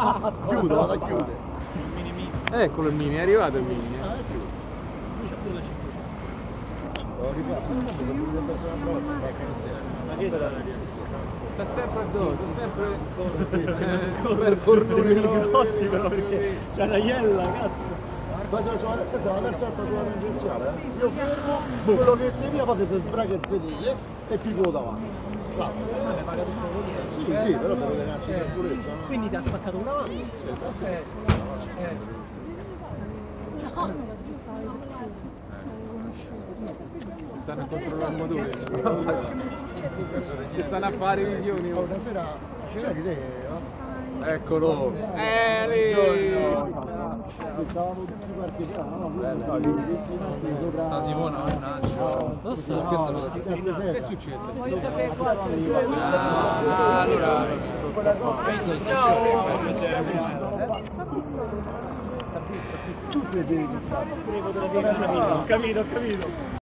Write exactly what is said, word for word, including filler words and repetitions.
Chiude, vado a chiudere. Mini mini. Eccolo il mini, è arrivato il mini. Ah, è chiude. Lui c'ha pure la cinquecento. L'ho rifatto, mi sono pure in persona pronta, sta Ma che sta? Sta sempre addosso, sempre Con per fortuna grossi però perché c'ha una iella, cazzo. Questa è la terza volta sulla tangenziale, eh? Io fermo, quello che ti via, poi si sbraga il sedile e pico davanti. Classico. Vabbè, paga tutto quello che Sì, sì, però devo vedere anche il carburetto. No? Quindi ti ha spaccato una mano? Sì, grazie. Eh, eh. stanno a controllare il motore. Che stanno a fare visioni. Oh, una sera c'eri te, no? Eccolo. Eh lì. Che stavamo tutti parcheggiando, no? No, lì, lì, sopra... Sta Simona, mannaggia. Lo so, Questo No, lo che so. cazzo Che è sei? successo? Vuoi sapere quanto? Ah, allora. Penso che Ho capito, ho capito.